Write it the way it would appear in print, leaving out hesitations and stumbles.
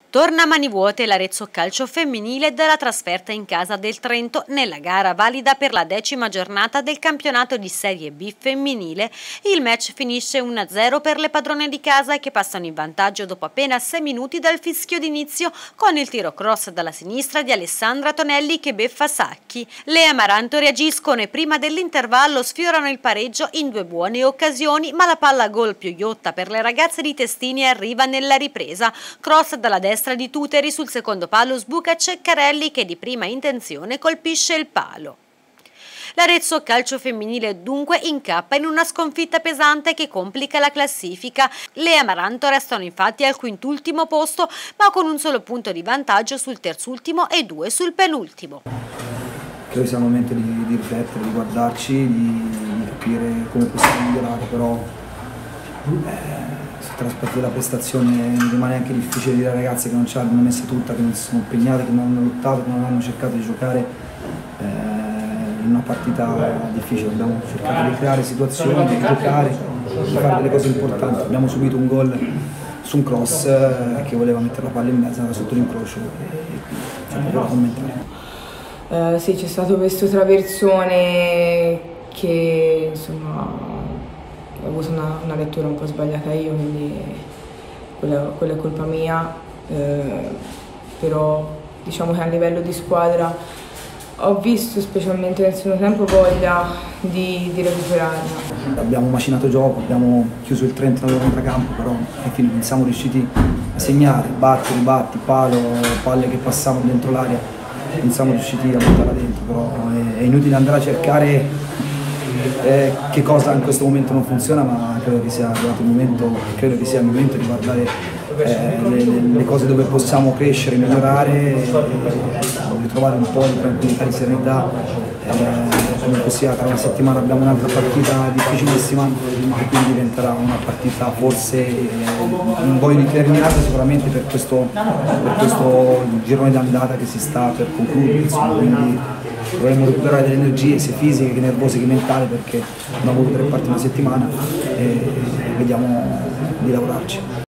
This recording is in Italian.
Torna a mani vuote l'Arezzo Calcio femminile dalla trasferta in casa del Trento nella gara valida per la 10ª giornata del campionato di Serie B femminile. Il match finisce 1-0 per le padrone di casa che passano in vantaggio dopo appena 6 minuti dal fischio d'inizio con il tiro cross dalla sinistra di Alessandra Tonelli che beffa Sacchi. Le Amaranto reagiscono e prima dell'intervallo sfiorano il pareggio in 2 buone occasioni, ma la palla gol più ghiotta per le ragazze di Testini arriva nella ripresa. Cross dalla destra di Tuteri, sul secondo palo sbuca Ceccarelli che di prima intenzione colpisce il palo. L'Arezzo Calcio femminile dunque incappa in una sconfitta pesante che complica la classifica. Le Amaranto restano infatti al quintultimo posto, ma con un solo punto di vantaggio sul terzultimo e 2 sul penultimo. Credo sia il momento di riflettere, di guardarci, di capire come possiamo migliorare, però sotto l'aspetto della prestazione mi rimane anche difficile dire ai ragazzi che non ce l'hanno messa tutta, che non si sono impegnati, che non hanno lottato, che non hanno cercato di giocare in una partita difficile. Abbiamo cercato di creare situazioni, di giocare, di fare delle cose importanti. Abbiamo subito un gol su un cross che voleva mettere la palla in mezzo, andava sotto l'incrocio e c'è poco da commentare. Sì, c'è stato questo traversone che insomma ho avuto una lettura un po' sbagliata io, quindi quella è colpa mia, però diciamo che a livello di squadra ho visto, specialmente nel secondo tempo, voglia di recuperarla. Abbiamo macinato gioco, abbiamo chiuso il Trento nel contraccampo, però alla fine non siamo riusciti a segnare, batti, ribatti, palo, palle che passavano dentro l'area, non siamo riusciti a buttarla dentro, però è inutile andare a cercare che cosa in questo momento non funziona, ma credo che sia arrivato il momento, di guardare le cose dove possiamo crescere, migliorare, ritrovare un po' di tranquillità, di serenità. Comunque sia, tra una settimana abbiamo un'altra partita difficilissima e quindi diventerà una partita forse, non voglio determinata sicuramente per questo girone d'andata che si sta per concludere, insomma, quindi dovremmo recuperare delle energie sia fisiche che nervose che mentali, perché abbiamo avuto 3 partite in una settimana e vediamo di lavorarci.